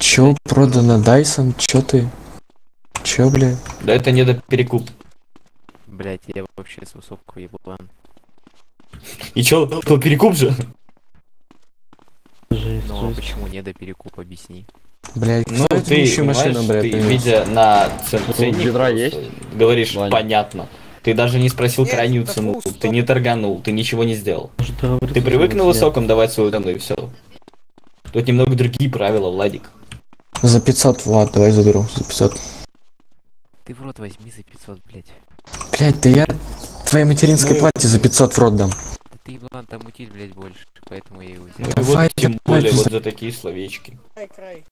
Чё продано Дайсон? Чё ты? Чё, бля? Да это не до перекуп. Блять, я вообще с высокого еблан. И чё, был перекуп же? Ну а почему не до перекуп, объясни. Блядь, Ну, кто эту ты, нищую понимаешь, машину, блядь, ты, принес? видя на ценник, бедра просто есть? говоришь, Ваня. понятно. Ты даже не спросил Нет, крайнюю это цену, вкус, ты не торганул, ты ничего не сделал. Ты привык на высоком давать свою цену и все. Тут немного другие правила, Владик. За 500, Влад, давай заберу, за 500. Ты в рот возьми за 500, блять. Блядь, да я твоей материнской Ну, платье за 500 в рот дам. Да ты еблан там утиль, блять, больше, поэтому я его Ну взял. и вот Давай, тем давай, более вот за- за такие словечки. Край.